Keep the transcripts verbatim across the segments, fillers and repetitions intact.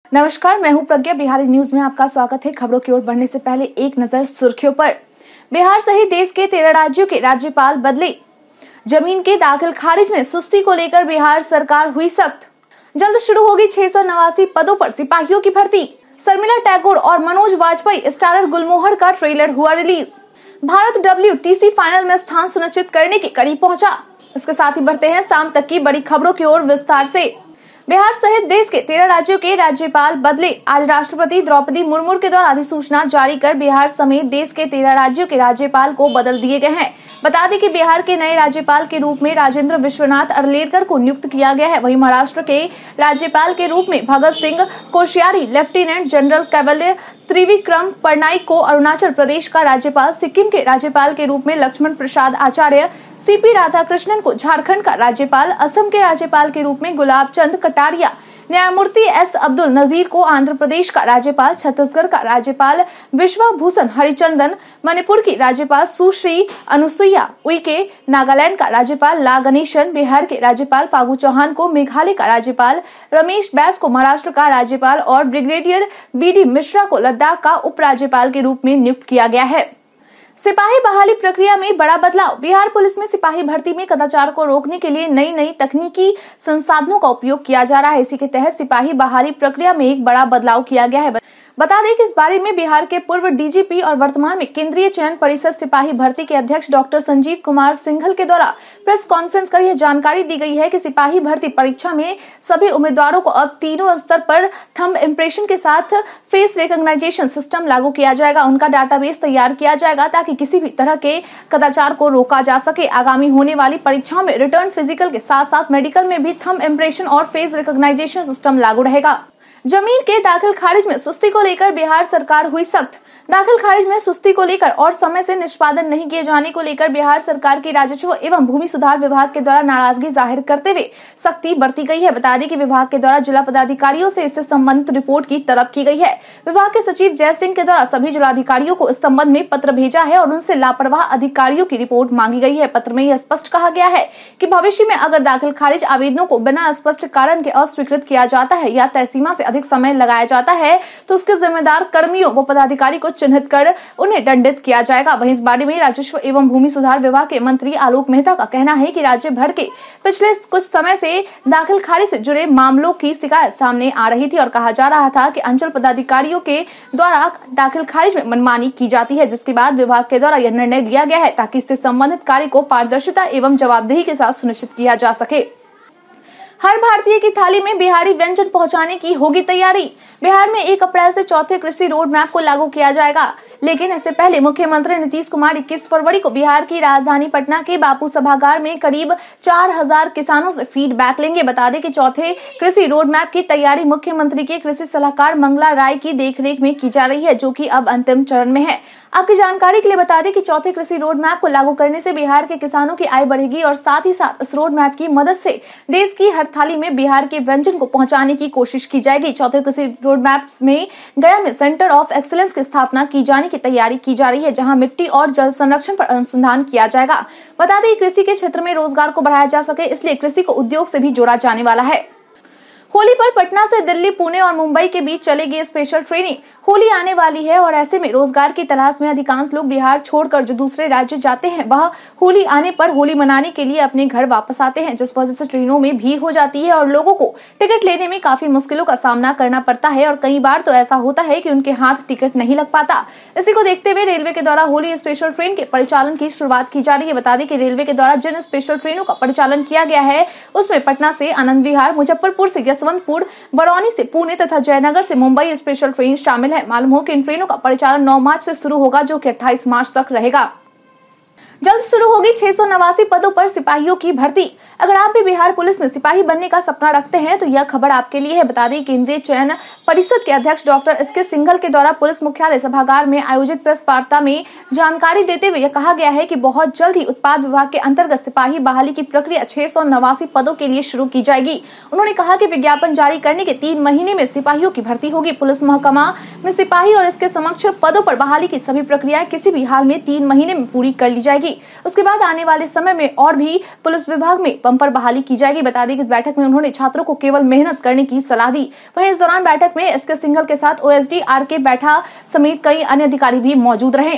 नमस्कार, मैं हूं प्रज्ञा। बिहारी न्यूज में आपका स्वागत है। खबरों की ओर बढ़ने से पहले एक नजर सुर्खियों पर। बिहार सहित देश के तेरह राज्यों के राज्यपाल बदले। जमीन के दाखिल खारिज में सुस्ती को लेकर बिहार सरकार हुई सख्त। जल्द शुरू होगी छह सौ नवासी पदों पर सिपाहियों की भर्ती। शर्मिला टैगोर और मनोज वाजपेयी स्टारर गुलमोहर का ट्रेलर हुआ रिलीज। भारत डब्ल्यूटीसी फाइनल में स्थान सुनिश्चित करने के करीब पहुंचा। इसके साथ ही बढ़ते हैं शाम तक की बड़ी खबरों की ओर विस्तार से। बिहार सहित देश के तेरह राज्यों के राज्यपाल बदले। आज राष्ट्रपति द्रौपदी मुर्मू के द्वारा अधिसूचना जारी कर बिहार समेत देश के तेरह राज्यों के राज्यपाल को बदल दिए गए हैं। बता दें कि बिहार के नए राज्यपाल के रूप में राजेंद्र विश्वनाथ अरलेकर को नियुक्त किया गया है। वहीं महाराष्ट्र के राज्यपाल के रूप में भगत सिंह कोश्यारी, लेफ्टिनेंट जनरल कैवल्य त्रिविक्रम पटनायक को, अरुणाचल प्रदेश का राज्यपाल, सिक्किम के राज्यपाल के रूप में लक्ष्मण प्रसाद आचार्य, सीपी राधाकृष्णन को झारखंड का राज्यपाल, असम के राज्यपाल के रूप में गुलाब चंद कटारिया, न्यायमूर्ति एस अब्दुल नजीर को आंध्र प्रदेश का राज्यपाल, छत्तीसगढ़ का राज्यपाल विश्वभूषण हरिचंदन, मणिपुर की राज्यपाल सुश्री अनुसुईया उइके, नागालैंड का राज्यपाल ला गणेशन, बिहार के राज्यपाल फागू चौहान को, मेघालय का राज्यपाल रमेश बैस को महाराष्ट्र का राज्यपाल और ब्रिगेडियर बी डी मिश्रा को लद्दाख का उपराज्यपाल के रूप में नियुक्त किया गया है। सिपाही बहाली प्रक्रिया में बड़ा बदलाव। बिहार पुलिस में सिपाही भर्ती में कदाचार को रोकने के लिए नई नई तकनीकी संसाधनों का उपयोग किया जा रहा है। इसी के तहत सिपाही बहाली प्रक्रिया में एक बड़ा बदलाव किया गया है। बता दें कि इस बारे में बिहार के पूर्व डीजीपी और वर्तमान में केंद्रीय चयन परिषद सिपाही भर्ती के अध्यक्ष डॉक्टर संजीव कुमार सिंघल के द्वारा प्रेस कॉन्फ्रेंस कर यह जानकारी दी गई है कि सिपाही भर्ती परीक्षा में सभी उम्मीदवारों को अब तीनों स्तर पर थंब इम्प्रेशन के साथ फेस रिकॉग्नाइजेशन सिस्टम लागू किया जाएगा। उनका डाटाबेस तैयार किया जाएगा ताकि किसी भी तरह के कदाचार को रोका जा सके। आगामी होने वाली परीक्षाओं में रिटर्न फिजिकल के साथ साथ मेडिकल में भी थंब इम्प्रेशन और फेस रिकॉग्नाइजेशन सिस्टम लागू रहेगा। जमीन के दाखिल खारिज में सुस्ती को लेकर बिहार सरकार हुई सख्त। दाखिल खारिज में सुस्ती को लेकर और समय से निष्पादन नहीं किए जाने को लेकर बिहार सरकार की राजस्व एवं भूमि सुधार विभाग के द्वारा नाराजगी जाहिर करते हुए सख्ती बरती गई है। बता दें कि विभाग के द्वारा जिला पदाधिकारियों से इससे संबंधित रिपोर्ट की तलब की गई है। विभाग के सचिव जय सिंह के द्वारा सभी जिलाधिकारियों को इस संबंध में पत्र भेजा है और उनसे लापरवाह अधिकारियों की रिपोर्ट मांगी गई है। पत्र में यह स्पष्ट कहा गया है कि भविष्य में अगर दाखिल खारिज आवेदनों को बिना स्पष्ट कारण के अस्वीकृत किया जाता है या तय सीमा से अधिक समय लगाया जाता है तो उसके जिम्मेदार कर्मियों व पदाधिकारी को चिन्हित कर उन्हें दंडित किया जाएगा। वहीं इस बारे में राजस्व एवं भूमि सुधार विभाग के मंत्री आलोक मेहता का कहना है कि राज्य भर के पिछले कुछ समय से दाखिल खारिज से जुड़े मामलों की शिकायत सामने आ रही थी और कहा जा रहा था कि अंचल पदाधिकारियों के द्वारा दाखिल खारिज में मनमानी की जाती है, जिसके बाद विभाग के द्वारा यह निर्णय लिया गया है ताकि इससे संबंधित कार्य को पारदर्शिता एवं जवाबदेही के साथ सुनिश्चित किया जा सके। हर भारतीय की थाली में बिहारी व्यंजन पहुंचाने की होगी तैयारी। बिहार में एक अप्रैल से चौथे कृषि रोड मैप को लागू किया जाएगा, लेकिन इससे पहले मुख्यमंत्री नीतीश कुमार इक्कीस फरवरी को बिहार की राजधानी पटना के बापू सभागार में करीब चार हजार किसानों से फीडबैक लेंगे। बता दें कि चौथे कृषि रोड मैप की तैयारी मुख्यमंत्री के कृषि सलाहकार मंगला राय की देखरेख में की जा रही है, जो कि अब अंतिम चरण में है। आपकी जानकारी के लिए बता दें कि चौथे कृषि रोड मैप को लागू करने से बिहार के किसानों की आय बढ़ेगी और साथ ही साथ इस रोड मैप की मदद से देश की हर थाली में बिहार के व्यंजन को पहुंचाने की कोशिश की जाएगी। चौथे कृषि रोड मैप में गया में सेंटर ऑफ एक्सीलेंस की स्थापना की जाने की तैयारी की जा रही है, जहां मिट्टी और जल संरक्षण पर अनुसंधान किया जाएगा। बता दें कृषि के क्षेत्र में रोजगार को बढ़ाया जा सके, इसलिए कृषि को उद्योग से भी जोड़ा जाने वाला है। होली पर पटना से दिल्ली, पुणे और मुंबई के बीच चलेगी स्पेशल ट्रेनें। होली आने वाली है और ऐसे में रोजगार की तलाश में अधिकांश लोग बिहार छोड़कर जो दूसरे राज्य जाते हैं वह होली आने पर होली मनाने के लिए अपने घर वापस आते हैं, जिस वजह से ट्रेनों में भीड़ हो जाती है और लोगों को टिकट लेने में काफी मुश्किलों का सामना करना पड़ता है और कई बार तो ऐसा होता है कि उनके हाथ टिकट नहीं लग पाता। इसी को देखते हुए रेलवे के द्वारा होली स्पेशल ट्रेन के परिचालन की शुरुआत की जा रही है। बता दें कि रेलवे के द्वारा जिन स्पेशल ट्रेनों का परिचालन किया गया है उसमें पटना से आनंद विहार, मुजफ्फरपुर से यशवंतपुर, बरौनी से पुणे तथा जयनगर से मुंबई स्पेशल ट्रेन शामिल है। मालूम हो कि इन ट्रेनों का परिचालन नौ मार्च से शुरू होगा, जो कि अट्ठाईस मार्च तक रहेगा। जल्द शुरू होगी छह सौ नवासी पदों पर सिपाहियों की भर्ती। अगर आप भी बिहार पुलिस में सिपाही बनने का सपना रखते हैं तो यह खबर आपके लिए है। बता दें केंद्रीय चयन परिषद के अध्यक्ष डॉक्टर एस के सिंघल के द्वारा पुलिस मुख्यालय सभागार में आयोजित प्रेस वार्ता में जानकारी देते हुए यह कहा गया है कि बहुत जल्द ही उत्पाद विभाग के अंतर्गत सिपाही बहाली की प्रक्रिया छह सौ नवासी पदों के लिए शुरू की जाएगी। उन्होंने कहा कि विज्ञापन जारी करने के तीन महीने में सिपाहियों की भर्ती होगी। पुलिस महकमा में सिपाही और इसके समक्ष पदों पर बहाली की सभी प्रक्रियाएं किसी भी हाल में तीन महीने में पूरी कर ली जाएगी। जाएगी। उसके बाद आने वाले समय में और भी पुलिस विभाग में बंपर बहाली की जाएगी। बता दें कि इस बैठक में उन्होंने छात्रों को केवल मेहनत करने की सलाह दी। वहीं इस दौरान बैठक में एस के सिंघल के साथ ओएसडी आर के बैठा समेत कई अन्य अधिकारी भी मौजूद रहे।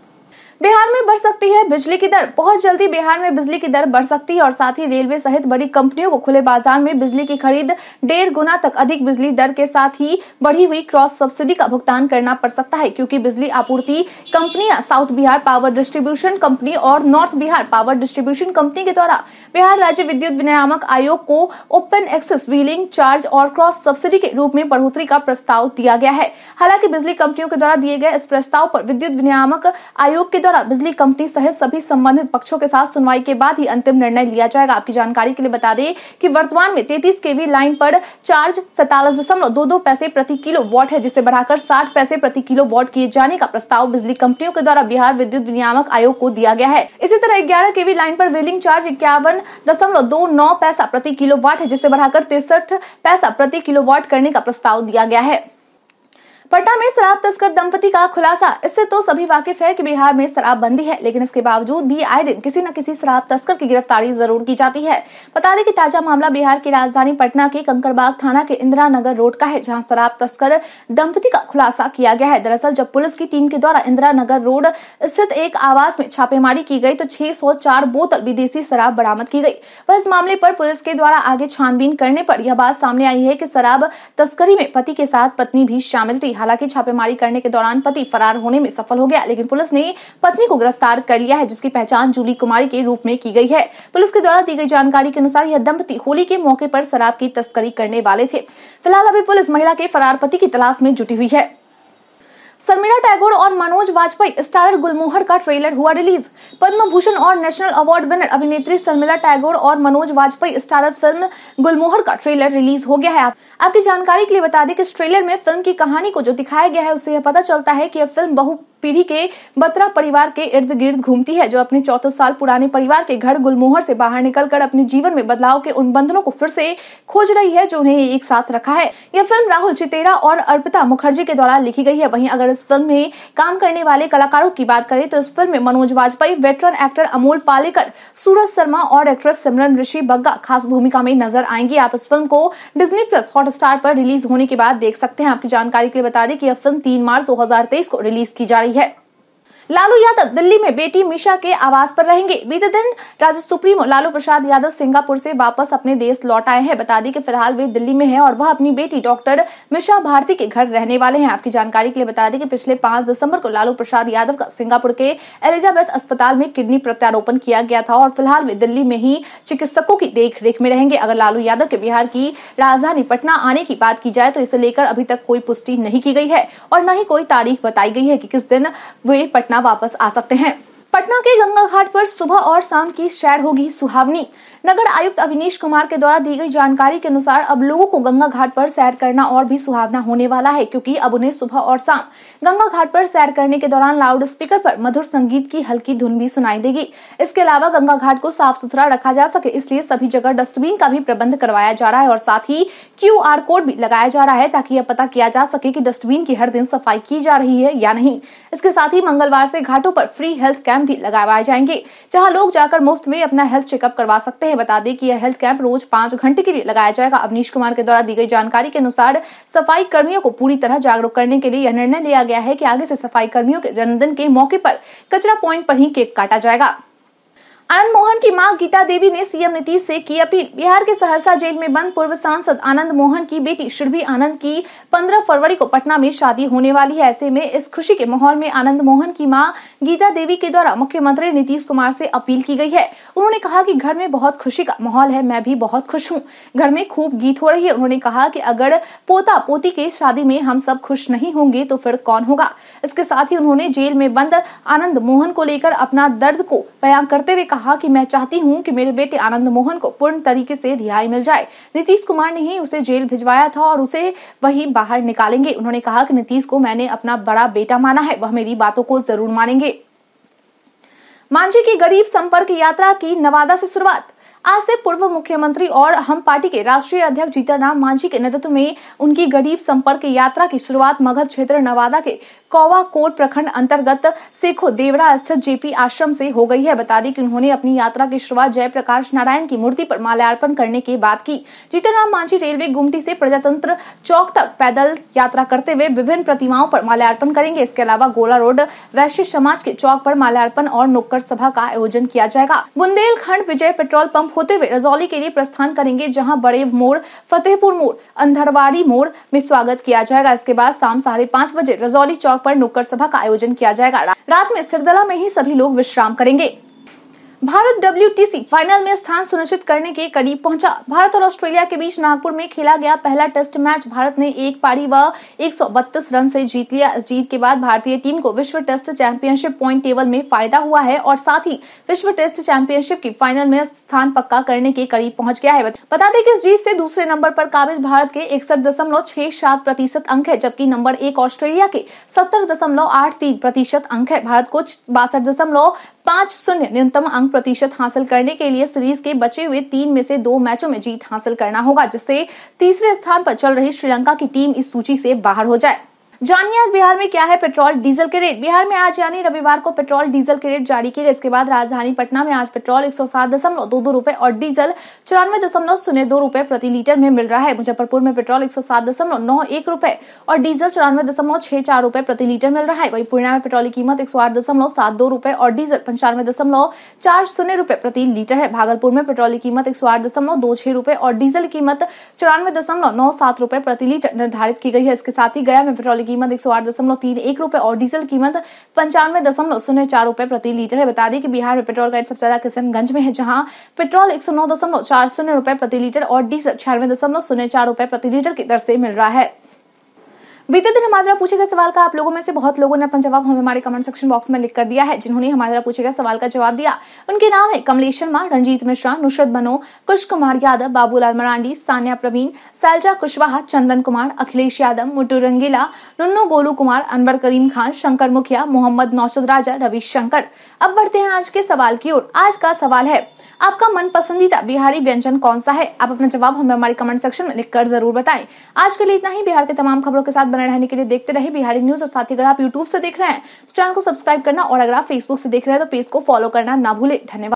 बिहार में बढ़ सकती है बिजली की दर। बहुत जल्दी बिहार में बिजली की दर बढ़ सकती है और साथ ही रेलवे सहित बड़ी कंपनियों को खुले बाजार में बिजली की खरीद डेढ़ गुना तक अधिक बिजली दर के साथ ही बढ़ी हुई क्रॉस सब्सिडी का भुगतान करना पड़ सकता है, क्योंकि बिजली आपूर्ति कंपनियां south Bihar power distribution company और north Bihar power distribution company के द्वारा बिहार राज्य विद्युत विनियामक आयोग को ओपन एक्सेस व्हीलिंग चार्ज और क्रॉस सब्सिडी के रूप में बढ़ोतरी का प्रस्ताव दिया गया है। हालांकि बिजली कंपनियों के द्वारा दिए गए इस प्रस्ताव पर विद्युत विनियामक आयोग के द्वारा बिजली कंपनी सहित सभी संबंधित पक्षों के साथ सुनवाई के बाद ही अंतिम निर्णय लिया जाएगा। आपकी जानकारी के लिए बता दें कि वर्तमान में तैंतीस केवी लाइन पर चार्ज सैंतालीस दशमलव दो दो पैसे प्रति किलो वॉट है, जिसे बढ़ाकर साठ पैसे प्रति किलो वॉट किए जाने का प्रस्ताव बिजली कंपनियों के द्वारा बिहार विद्युत विनियामक आयोग को दिया गया है। इसी तरह ग्यारह केवी लाइन पर व्हीलिंग चार्ज इक्यावन दशमलव दो नौ पैसा प्रति किलो वाट है, जिसे बढ़ाकर तिरसठ पैसा प्रति किलो वाट करने का प्रस्ताव दिया गया है। पटना में शराब तस्कर दंपति का खुलासा। इससे तो सभी वाकिफ है कि बिहार में शराबबंदी है, लेकिन इसके बावजूद भी आए दिन किसी न किसी शराब तस्कर की गिरफ्तारी जरूर की जाती है। बता दें कि ताजा मामला बिहार की राजधानी पटना के कंकड़बाग थाना के इंदिरा नगर रोड का है, जहां शराब तस्कर दंपति का खुलासा किया गया है। दरअसल जब पुलिस की टीम के द्वारा इंदिरा नगर रोड स्थित एक आवास में छापेमारी की गई तो छह सौ चार बोतल विदेशी शराब बरामद की गई। वह इस मामले पर पुलिस के द्वारा आगे छानबीन करने पर यह बात सामने आई है कि शराब तस्करी में पति के साथ पत्नी भी शामिल थी। हालांकि छापेमारी करने के दौरान पति फरार होने में सफल हो गया, लेकिन पुलिस ने पत्नी को गिरफ्तार कर लिया है, जिसकी पहचान जूली कुमारी के रूप में की गई है। पुलिस के द्वारा दी गई जानकारी के अनुसार यह दंपति होली के मौके पर शराब की तस्करी करने वाले थे। फिलहाल अभी पुलिस महिला के फरार पति की तलाश में जुटी हुई है। शर्मिला टैगोर और मनोज वाजपेयी स्टारर गुलमोहर का ट्रेलर हुआ रिलीज। पद्म भूषण और नेशनल अवार्ड विनर अभिनेत्री शर्मिला टैगोर और मनोज वाजपेयी स्टारर फिल्म गुलमोहर का ट्रेलर रिलीज हो गया है। आप, आपकी जानकारी के लिए बता दें कि इस ट्रेलर में फिल्म की कहानी को जो दिखाया गया है उससे यह पता चलता है कि यह फिल्म बहु पीढ़ी के बत्रा परिवार के इर्द गिर्द घूमती है, जो अपने चौंतीस साल पुराने परिवार के घर गुलमोहर से बाहर निकलकर अपने जीवन में बदलाव के उन बंधनों को फिर से खोज रही है जो उन्हें एक साथ रखा है। यह फिल्म राहुल चितेरा और अर्पिता मुखर्जी के द्वारा लिखी गई है। वहीं अगर इस फिल्म में काम करने वाले कलाकारों की बात करें तो इस फिल्म में मनोज वाजपेयी, वेटरन एक्टर अमोल पालेकर, सूरज शर्मा और एक्ट्रेस सिमरन ऋषि बग्गा खास भूमिका में नजर आएंगी। आप इस फिल्म को डिज्नी प्लस हॉटस्टार पर रिलीज होने के बाद देख सकते हैं। आपकी जानकारी के लिए बता दें कि यह फिल्म तीन मार्च दो हजार तेईस को रिलीज की जा रही है। लालू यादव दिल्ली में बेटी मीशा के आवास पर रहेंगे। बीते दिन राज्य सुप्रीमो लालू प्रसाद यादव सिंगापुर से वापस अपने देश लौट आए हैं। बता दें कि फिलहाल वे दिल्ली में हैं और वह अपनी बेटी डॉक्टर मीशा भारती के घर रहने वाले हैं। आपकी जानकारी के लिए बता दें कि पिछले पांच दिसंबर को लालू प्रसाद यादव का सिंगापुर के एलिजाबेथ अस्पताल में किडनी प्रत्यारोपण किया गया था और फिलहाल वे दिल्ली में ही चिकित्सकों की देखरेख में रहेंगे। अगर लालू यादव के बिहार की राजधानी पटना आने की बात की जाए तो इसे लेकर अभी तक कोई पुष्टि नहीं की गई है और न ही कोई तारीख बताई गई है कि किस दिन वे पटना वापस आ सकते हैं। पटना के गंगा घाट पर सुबह और शाम की सैर होगी सुहावनी। नगर आयुक्त अवनीश कुमार के द्वारा दी गई जानकारी के अनुसार अब लोगों को गंगा घाट पर सैर करना और भी सुहावना होने वाला है, क्योंकि अब उन्हें सुबह और शाम गंगा घाट पर सैर करने के दौरान लाउड स्पीकर पर मधुर संगीत की हल्की धुन भी सुनाई देगी। इसके अलावा गंगा घाट को साफ सुथरा रखा जा सके इसलिए सभी जगह डस्टबिन का भी प्रबंध करवाया जा रहा है और साथ ही क्यू आर कोड भी लगाया जा रहा है ताकि यह पता किया जा सके कि डस्टबिन की हर दिन सफाई की जा रही है या नहीं। इसके साथ ही मंगलवार से घाटों पर फ्री हेल्थ कैंप भी लगाए जाएंगे, जहां लोग जाकर मुफ्त में अपना हेल्थ चेकअप करवा सकते हैं। बता दें कि यह हेल्थ कैंप रोज पांच घंटे के लिए लगाया जाएगा। अवनीश कुमार के द्वारा दी गई जानकारी के अनुसार सफाई कर्मियों को पूरी तरह जागरूक करने के लिए यह निर्णय लिया गया है कि आगे से सफाई कर्मियों के जन्मदिन के मौके पर कचरा पॉइंट पर ही केक काटा जाएगा। आनंद मोहन की मां गीता देवी ने सीएम नीतीश से की अपील। बिहार के सहरसा जेल में बंद पूर्व सांसद आनंद मोहन की बेटी श्रीभी आनंद की पंद्रह फरवरी को पटना में शादी होने वाली है। ऐसे में इस खुशी के माहौल में आनंद मोहन की मां गीता देवी के द्वारा मुख्यमंत्री नीतीश कुमार से अपील की गई है। उन्होंने कहा कि घर में बहुत खुशी का माहौल है, मैं भी बहुत खुश हूँ, घर में खूब गीत हो रही है। उन्होंने कहा कि अगर पोता पोती के शादी में हम सब खुश नहीं होंगे तो फिर कौन होगा। इसके साथ ही उन्होंने जेल में बंद आनंद मोहन को लेकर अपना दर्द को बयां करते हुए कहा कि मैं चाहती हूं कि मेरे बेटे आनंद मोहन को पूर्ण तरीके से रिहाई मिल जाए। नीतीश कुमार ने ही उसे जेल भिजवाया था और उसे वही बाहर निकालेंगे। उन्होंने कहा कि नीतीश को मैंने अपना बड़ा बेटा माना है, वह मेरी बातों को जरूर मानेंगे। मांझी की गरीब संपर्क यात्रा की नवादा से शुरुआत। आज से पूर्व मुख्यमंत्री और हम पार्टी के राष्ट्रीय अध्यक्ष जीतन राम मांझी के नेतृत्व में उनकी गरीब संपर्क यात्रा की शुरुआत मगध क्षेत्र नवादा के कौवा कोट प्रखंड अंतर्गत सेखो देवरा स्थित जेपी आश्रम से हो गई है। बता दें कि उन्होंने अपनी यात्रा की शुरुआत जयप्रकाश नारायण की मूर्ति पर माल्यार्पण करने के बाद की। जीतन राम मांझी रेलवे गुमटी से प्रजातंत्र चौक तक पैदल यात्रा करते हुए विभिन्न प्रतिमाओं पर माल्यार्पण करेंगे। इसके अलावा गोला रोड वैश्य समाज के चौक पर माल्यार्पण और नुक्कड़ सभा का आयोजन किया जाएगा। बुंदेलखंड विजय पेट्रोल पंप होते हुए रजौली के लिए प्रस्थान करेंगे, जहां बड़े मोड़, फतेहपुर मोड़, अंधरवाड़ी मोड़ में स्वागत किया जाएगा। इसके बाद शाम साढ़े पाँच बजे रजौली चौक पर नुक्कड़ सभा का आयोजन किया जाएगा। रात में सिरदला में ही सभी लोग विश्राम करेंगे। भारत डब्ल्यूटीसी फाइनल में स्थान सुनिश्चित करने के करीब पहुंचा। भारत और ऑस्ट्रेलिया के बीच नागपुर में खेला गया पहला टेस्ट मैच भारत ने एक पारी व एक सौ बत्तीस रन से जीत लिया। इस जीत के बाद भारतीय टीम को विश्व टेस्ट चैंपियनशिप पॉइंट टेबल में फायदा हुआ है और साथ ही विश्व टेस्ट चैंपियनशिप की फाइनल में स्थान पक्का करने के करीब पहुंच गया है। बता दें कि इस जीत से दूसरे नंबर पर काबिज भारत के इकसठ दशमलव छह सात प्रतिशत अंक है, जबकि नंबर एक ऑस्ट्रेलिया के सत्तर दशमलव आठ तीन प्रतिशत अंक है। भारत को बासठ दशमलव पाँच शून्य न्यूनतम अंक प्रतिशत हासिल करने के लिए सीरीज के बचे हुए तीन में से दो मैचों में जीत हासिल करना होगा, जिससे तीसरे स्थान पर चल रही श्रीलंका की टीम इस सूची से बाहर हो जाए। जानिए आज बिहार में क्या है पेट्रोल डीजल के रेट। बिहार में आज यानी रविवार को पेट्रोल डीजल के रेट जारी किए गए। इसके बाद राजधानी पटना में आज पेट्रोल एक सौ सात दशमलव दो दो रुपए और डीजल चौरानवे दशमलव शून्य दो रुपए प्रति लीटर में मिल रहा है। मुजफ्फरपुर में पेट्रोल एक सौ सात दशमलव नौ एक रुपए और डीजल चौरानवे दशमलव छह चार रुपए प्रति लीटर मिल रहा है। वहीं पूर्णिया में पेट्रोल की कीमत एक सौ आठ दशमलव सात दो रुपए और डीजल पंचानवे दशमलव चार शून्य रुपए प्रति लीटर है। भागलपुर में पेट्रोल की कीमत एक सौ आठ दशमलव दो छह रुपए और डीजल की कीमत चौरानवे दशमलव नौ सात रुपए प्रति लीटर निर्धारित की गई है। इसके साथ ही गया में पेट्रोल की कीमत एक सौ आठ दशमलव तीन एक रुपए और डीजल कीमत पंचानवे दशमलव शून्य चार रुपए प्रति लीटर है। बता दें कि बिहार में पेट्रोल का रेट सबसे ज्यादा किशनगंज में है, जहां पेट्रोल एक सौ नौ दशमलव चार शून्य रुपए प्रति लीटर और डीजल छियानवे दशमलव शून्य चार रुपए प्रति लीटर की दर से मिल रहा है। बीते दिन हमारे द्वारा पूछे गए सवाल का आप लोगों में से बहुत लोगों ने अपना जवाब हमें हमारे कमेंट सेक्शन बॉक्स में लिख कर दिया है। जिन्होंने हमारे द्वारा पूछे गए सवाल का जवाब दिया उनके नाम है कमलेश शर्मा, रंजीत मिश्रा, नुसरत बनो, कुश कुमार यादव, बाबूलाल मरांडी, सानिया प्रवीण, सैलजा कुशवाहा, चंदन कुमार, अखिलेश यादव, मुट्टू रंगीला, नुन्नू गोलू कुमार, अनवर करीम खान, शंकर मुखिया, मोहम्मद नौशद राजा, रविशंकर। अब बढ़ते हैं आज के सवाल की ओर। आज का सवाल है आपका मन पसंदीदा बिहारी व्यंजन कौन सा है। आप अपना जवाब हमें हमारे कमेंट सेक्शन में लिखकर जरूर बताएं। आज के लिए इतना ही। बिहार के तमाम खबरों के साथ बने रहने के लिए देखते रहे बिहारी न्यूज और साथ ही अगर आप यूट्यूब से देख रहे हैं तो चैनल को सब्सक्राइब करना और अगर आप फेसबुक से देख रहे हैं तो पेज को फॉलो करना ना भूले। धन्यवाद।